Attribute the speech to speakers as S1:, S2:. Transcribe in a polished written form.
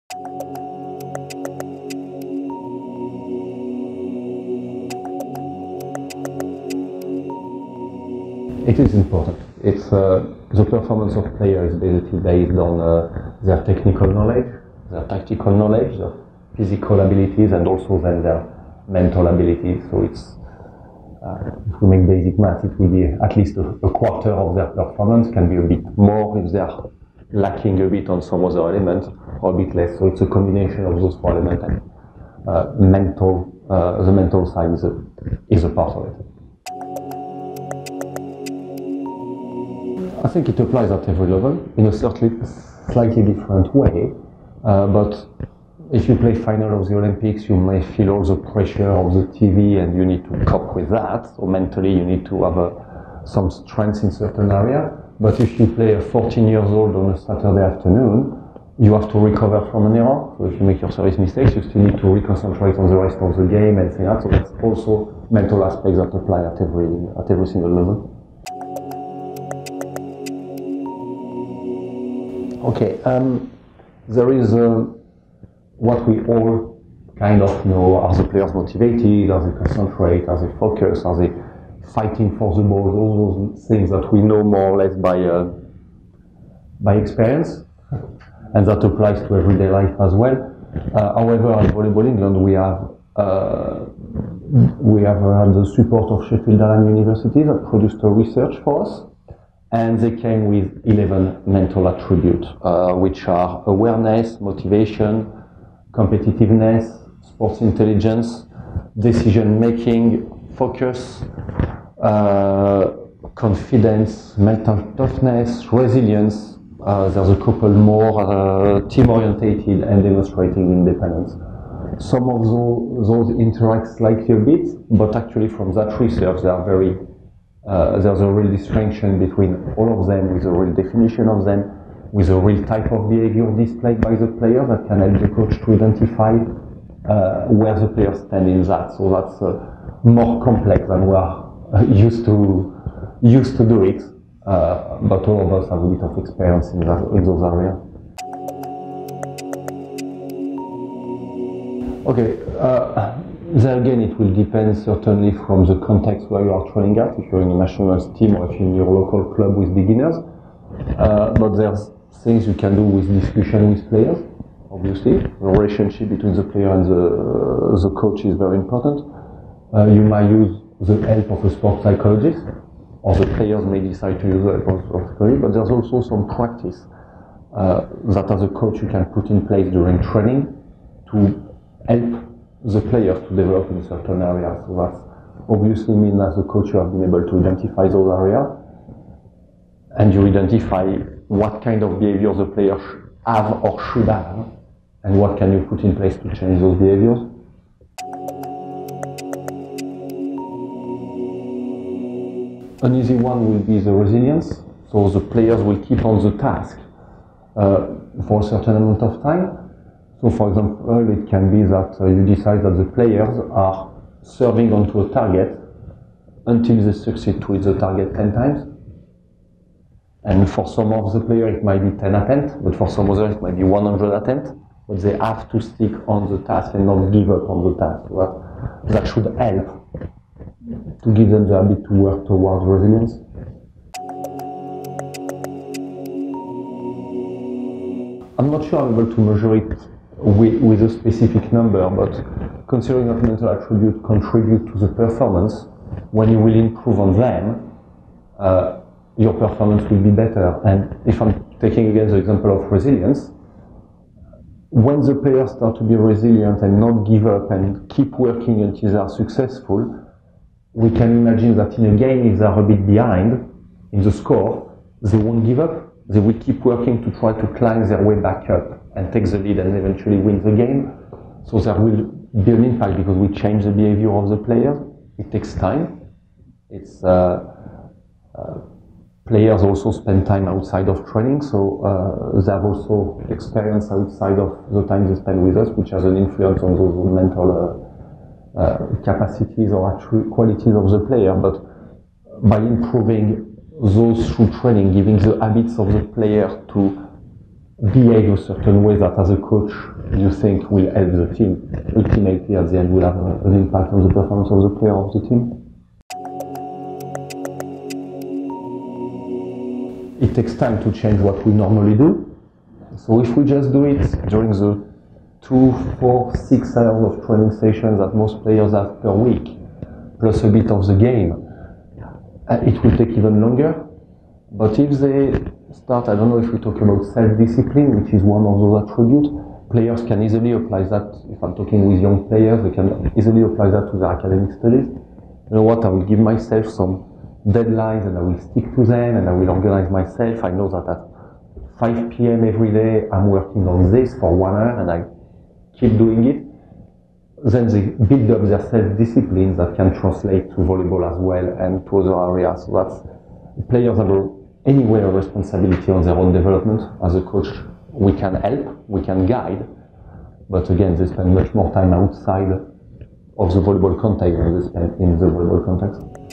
S1: It is important. It's the performance of players is basically based on their technical knowledge, their tactical knowledge, their physical abilities, and also then their mental abilities. So it's if we make basic math, it will be at least a quarter of their performance. Can be a bit more if they are lacking a bit on some other elements, or a bit less. So it's a combination of those four elements. And the mental side is a part of it. I think it applies at every level in a slightly different way. But if you play final of the Olympics, you may feel all the pressure of the TV and you need to cope with that. So mentally you need to have some strength in certain area. But if you play a 14 years old on a Saturday afternoon, you have to recover from an error. So if you make your service mistakes, you still need to reconcentrate on the rest of the game and things like that. So that's also mental aspects that apply at every single level. Okay, there is what we all kind of know. Are the players motivated? Are they concentrate? Are they focused? Are they fighting for the ball? All those things that we know more or less by experience, and that applies to everyday life as well. However, at Volleyball England, we have had the support of Sheffield Hallam University that produced a research for us. And they came with 11 mental attributes, which are awareness, motivation, competitiveness, sports intelligence, decision-making, focus, confidence, mental toughness, resilience. There's a couple more, team-orientated and demonstrating independence. Some of those interact slightly a bit, but actually from that research, they are very there's a real distinction between all of them, with a real definition of them, with a real type of behavior displayed by the player that can help the coach to identify where the players stand in that. So that's more complex than we are used to do it, but all of us have a bit of experience in those areas. Okay. There again, it will depend certainly from the context where you are training at, if you're in a national team or if you're in your local club with beginners. But there's things you can do with discussion with players, obviously. The relationship between the player and the coach is very important. You might use the help of a sports psychologist, or the players may decide to use the help of a sports psychologist, but there's also some practice that as a coach you can put in place during training to help the players to develop in certain areas. So that obviously means as a coach you have been able to identify those areas, and you identify what kind of behaviors the players have or should have, and what can you put in place to change those behaviors. An easy one will be the resilience. So the players will keep on the task for a certain amount of time. So, for example, it can be that you decide that the players are serving onto a target until they succeed to hit the target 10 times. And for some of the players, it might be 10 attempts, but for some others, it might be 100 attempts. But they have to stick on the task and not give up on the task. Well, that should help to give them the habit to work towards resilience. I'm not sure I'm able to measure it with a specific number, but considering that mental attributes contribute to the performance, when you will improve on them, your performance will be better. And if I'm taking again the example of resilience, when the players start to be resilient and not give up and keep working until they are successful, we can imagine that in a game, if they are a bit behind in the score, they won't give up. They will keep working to try to climb their way back up and take the lead and eventually win the game. So there will be an impact because we change the behavior of the players. It takes time. It's players also spend time outside of training, so they have also experience outside of the time they spend with us, which has an influence on those mental capacities or qualities of the player. But by improving those through training, giving the habits of the player to behave a certain way that as a coach you think will help the team, ultimately at the end will have an impact on the performance of the player of the team. It takes time to change what we normally do. So if we just do it during the 2, 4, 6 hours of training sessions that most players have per week, plus a bit of the game, it will take even longer. But if they start, I don't know if we talk about self-discipline, which is one of those attributes, players can easily apply that. If I'm talking with young players, they can easily apply that to their academic studies. You know what, I will give myself some deadlines and I will stick to them and I will organize myself. I know that at 5 p.m. every day I'm working on this for 1 hour and I keep doing it. Then they build up their self-discipline that can translate to volleyball as well and to other areas. So that's, players have anyway a responsibility on their own development. As a coach, we can help, we can guide, but again, they spend much more time outside of the volleyball context than they spend in the volleyball context.